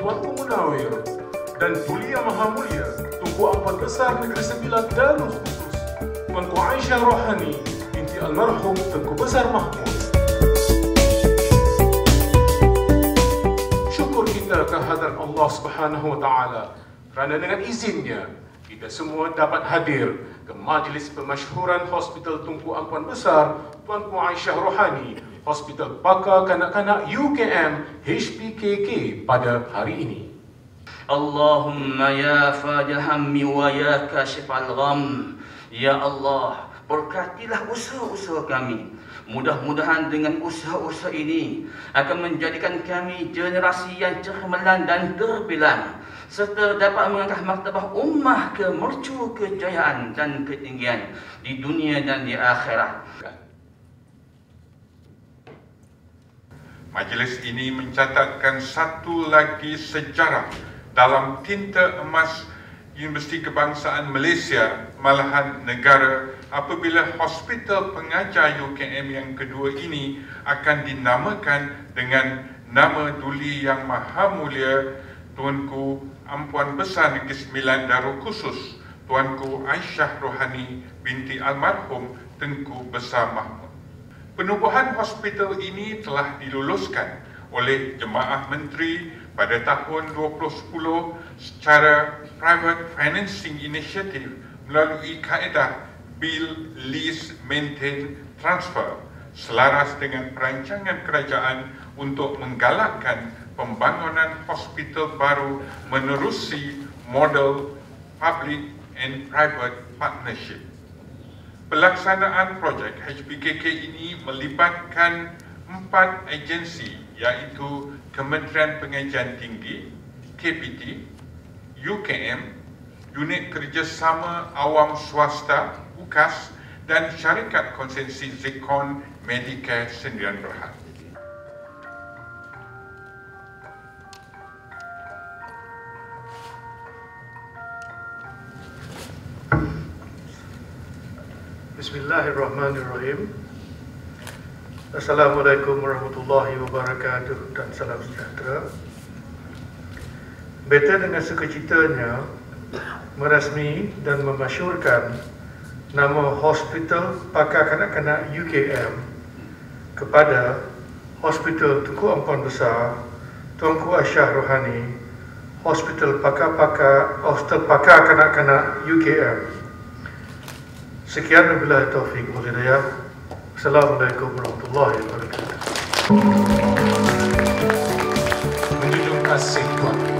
Tuanku Munawir dan Tuli Yang Maha Mulia Tunku Ampuan Besar Negeri Sembilan Darul Khusus Tuanku Aisyah Rohani binti almarhum Tengku Besar Mahmud. Syukur kita kehadiran Allah Subhanahu Wa Taala kerana dengan izinnya kita semua dapat hadir ke majlis pemasyhuran Hospital Tunku Ampuan Besar Tuanku Aisyah Rohani, Hospital Pakar Kanak-Kanak UKM HPKK pada hari ini. Allahumma ya fajah hammi wa ya kashifal gham. Ya Allah, berkatilah usaha-usaha kami. Mudah-mudahan dengan usaha-usaha ini akan menjadikan kami generasi yang cermelan dan terbilang, serta dapat mengangkat martabah ummah ke mercu kejayaan dan ketinggian di dunia dan di akhirat. Majlis ini mencatatkan satu lagi sejarah dalam tinta emas Universiti Kebangsaan Malaysia, malahan negara, apabila Hospital Pengajar UKM yang kedua ini akan dinamakan dengan nama Duli Yang Maha Mulia Tuanku Ampuan Besar Negeri Sembilan Darul Khusus Tuanku Aisyah Rohani binti almarhum Tengku Besar Mahmud. Penubuhan hospital ini telah diluluskan oleh Jemaah Menteri pada tahun 2010 secara Private Financing Initiative melalui kaedah Build, Lease, Maintain, Transfer selaras dengan perancangan kerajaan untuk menggalakkan pembangunan hospital baru menerusi model Public and Private Partnership. Pelaksanaan projek HPKK ini melibatkan 4 agensi, iaitu Kementerian Pengajian Tinggi, KPT, UKM, Unit Kerjasama Awam Swasta, UKAS, dan Syarikat Konsensi Zikon Medicare Sdn Bhd. Bismillahirrahmanirrahim. Assalamualaikum warahmatullahi wabarakatuh dan salam sejahtera. Beta dengan sukacitanya merasmi dan memasyurkan nama Hospital Pakar Kanak-Kanak UKM kepada Hospital Tunku Ampuan Besar Tuanku Aisyah Rohani, Hospital Pakar Kanak-Kanak UKM. Sekian wabillahi taufiq wal hidayah. Assalamualaikum warahmatullahi wabarakatuh. Menjunjung kasih Tuan